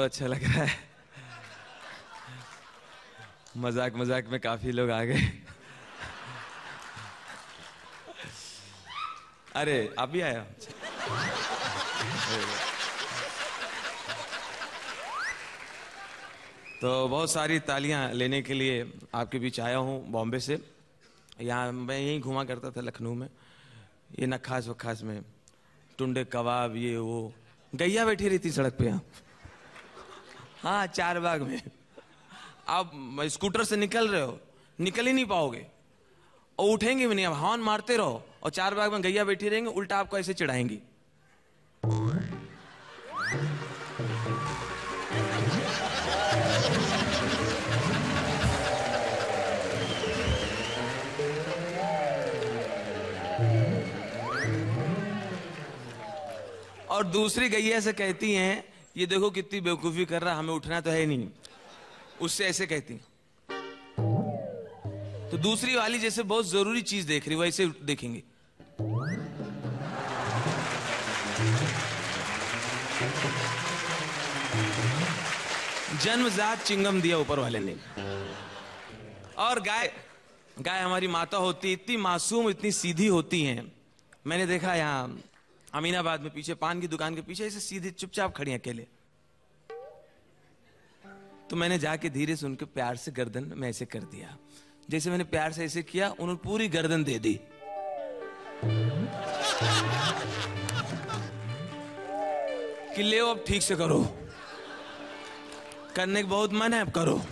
बहुत अच्छा लग रहा है। मजाक मजाक में काफी लोग आ गए। अरे आप भी आया? तो बहुत सारी तालियां लेने के लिए आपके बीच आया हूं बॉम्बे से। यहाँ मैं यहीं घुमा करता था लखनऊ में, ये नखास वखास में, टुंडे कबाब ये वो, गैया बैठी रहती सड़क पे यहाँ। हाँ, चार बाग में आप स्कूटर से निकल रहे हो, निकल ही नहीं पाओगे और उठेंगे भी नहीं। अब हॉर्न मारते रहो और चार बाग में गैया बैठी रहेंगे, उल्टा आपको ऐसे चिढ़ाएंगी। और दूसरी गैया से कहती हैं, ये देखो कितनी बेवकूफी कर रहा, हमें उठना तो है नहीं। उससे ऐसे कहती। तो दूसरी वाली जैसे बहुत जरूरी चीज देख रही, वैसे देखेंगे। जन्मजात चिंगम दिया ऊपर वाले ने। और गाय, गाय हमारी माता होती, इतनी मासूम, इतनी सीधी होती हैं। मैंने देखा यहाँ अमीनाबाद में पीछे पान की दुकान के पीछे ऐसे सीधे चुपचाप खड़ी अकेले। तो मैंने जाके धीरे से उनके प्यार से गर्दन में ऐसे कर दिया। जैसे मैंने प्यार से ऐसे किया, उन्होंने पूरी गर्दन दे दी। कि ले अब ठीक से करो, करने का बहुत मन है, अब करो।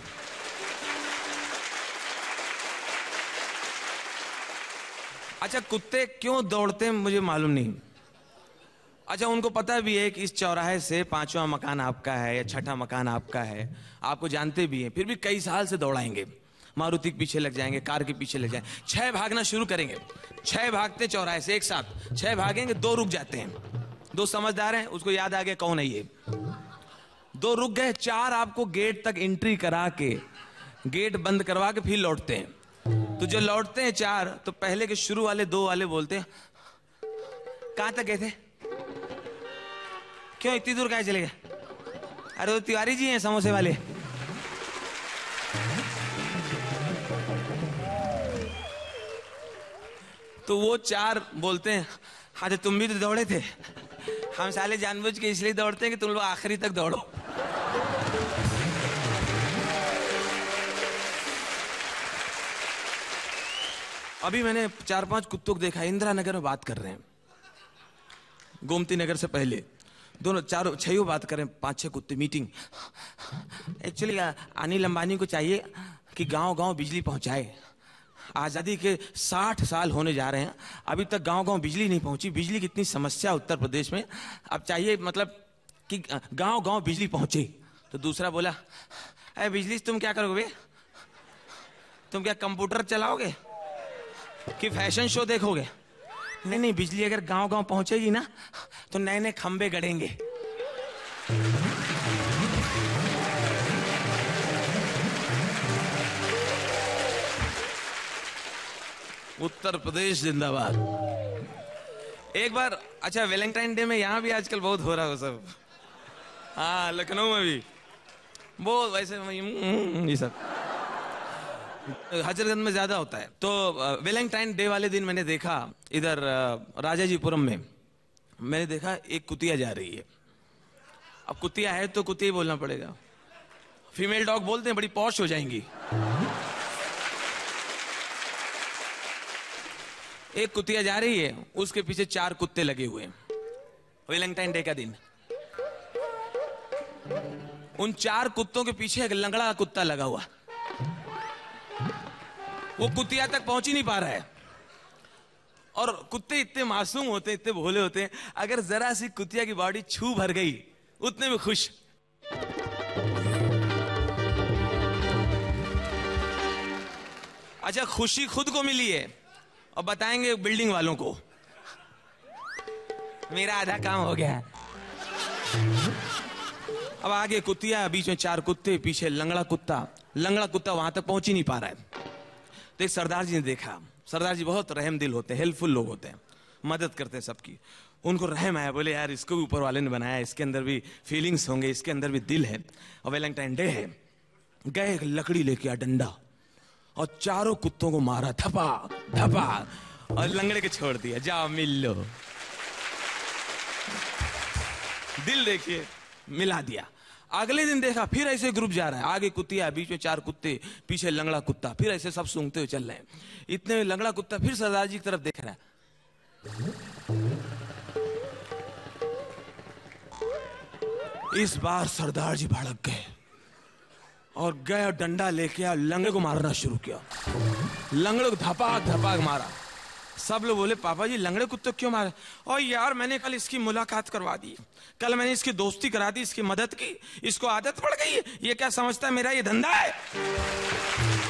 अच्छा, कुत्ते क्यों दौड़ते हैं मुझे मालूम नहीं। अच्छा, उनको पता भी है कि इस चौराहे से 5वां मकान आपका है या 6ठा मकान आपका है, आपको जानते भी हैं, फिर भी कई साल से दौड़ाएंगे। मारुति के पीछे लग जाएंगे, कार के पीछे लग जाएंगे, 6 भागना शुरू करेंगे। 6 भागते चौराहे से एक साथ, 6 भागेंगे, 2 रुक जाते हैं। 2 समझदार हैं, उसको याद आ गया कौन है ये। 2 रुक गए, 4 आपको गेट तक एंट्री करा के, गेट बंद करवा के फिर लौटते हैं। तो जो लौटते हैं 4, तो पहले के शुरू वाले 2 वाले बोलते हैं, कहां तक गए थे, क्यों इतनी दूर कहाँ चले गए? अरे वो तिवारी जी हैं समोसे वाले। तो वो 4 बोलते हैं, हाँ तो तुम भी तो दौड़े थे। हम साले जानबूझ के इसलिए दौड़ते हैं कि तुम लोग आखिरी तक दौड़ो। अभी मैंने 4-5 कुत्तों को देखा, इंदिरा नगर में बात कर रहे हैं, गोमती नगर से पहले। दोनों 4-6 बात करें, 5-6 कुत्ते मीटिंग। एक्चुअली अनिल अंबानी को चाहिए कि गांव-गांव बिजली पहुंचाए। आजादी के 60 साल होने जा रहे हैं, अभी तक गांव-गांव बिजली नहीं पहुंची। बिजली की इतनी समस्या उत्तर प्रदेश में, अब चाहिए मतलब कि गांव-गांव बिजली पहुंचे। तो दूसरा बोला, अरे बिजली से तुम क्या करोगे, तुम क्या कंप्यूटर चलाओगे कि फैशन शो देखोगे? नहीं नहीं, बिजली अगर गांव-गांव पहुंचेगी ना तो नए-नए खंबे गड़ेंगे। उत्तर प्रदेश जिंदाबाद। एक बार, अच्छा वैलेंटाइन डे में यहां भी आजकल बहुत हो रहा है सब। हाँ, लखनऊ में भी वो वैसे ये सब हजरतगंज में ज्यादा होता है। तो वैलेंटाइन डे वाले दिन मैंने देखा इधर राजाजीपुरम में, मैंने देखा एक कुतिया जा रही है। अब कुतिया है तो कुतिया ही बोलना पड़ेगा, फीमेल डॉग बोलते हैं, बड़ी पॉश हो जाएंगी। एक कुतिया जा रही है, उसके पीछे 4 कुत्ते लगे हुए हैं। वैलेंटाइन डे का दिन, उन 4 कुत्तों के पीछे एक लंगड़ा कुत्ता लगा हुआ। वो कुतिया तक पहुंच ही नहीं पा रहा है। और कुत्ते इतने मासूम होते हैं, इतने भोले होते हैं, अगर जरा सी कुतिया की बॉडी छू भर गई, उतने में खुश। अच्छा, खुशी खुद को मिली है और बताएंगे बिल्डिंग वालों को, मेरा आधा काम हो गया। अब आगे कुतिया, बीच में 4 कुत्ते, पीछे लंगड़ा कुत्ता। लंगड़ा कुत्ता वहां तक पहुंच ही नहीं पा रहा है। तो एक सरदार जी ने देखा, सरदार जी बहुत रहम दिल होते हैं, हेल्पफुल लोग होते हैं। मदद करते हैं सबकी। उनको रहम आया, बोले यार इसको भी ऊपर वाले ने बनाया, इसके अंदर भी फीलिंग्स होंगे, इसके अंदर भी दिल है, और वैलेंटाइन डे है। गए एक लकड़ी लेके आ, डंडा, और चारों कुत्तों को मारा, धपा धपा, और लंगड़े के छोड़ दिया, जाओ मिल लो। दिल देखिए मिला दिया। अगले दिन देखा फिर ऐसे ग्रुप जा रहा है, आगे कुतिया, बीच में 4 कुत्ते, पीछे लंगड़ा कुत्ता, फिर ऐसे सब सूंघते हुए चल रहे हैं। इतने में लंगड़ा कुत्ता फिर सरदार जी की तरफ देख रहा है। इस बार सरदार जी भड़क गए और गए और डंडा लेके आ, लंगड़े को मारना शुरू किया। लंगड़े को धपाक धपाक मारा। सब लोग बोले पापा जी लंगड़े कुत्ते क्यों मारे? और यार मैंने कल इसकी मुलाकात करवा दी, कल मैंने इसकी दोस्ती करा दी, इसकी मदद की, इसको आदत पड़ गई है, ये क्या समझता है मेरा ये धंधा है?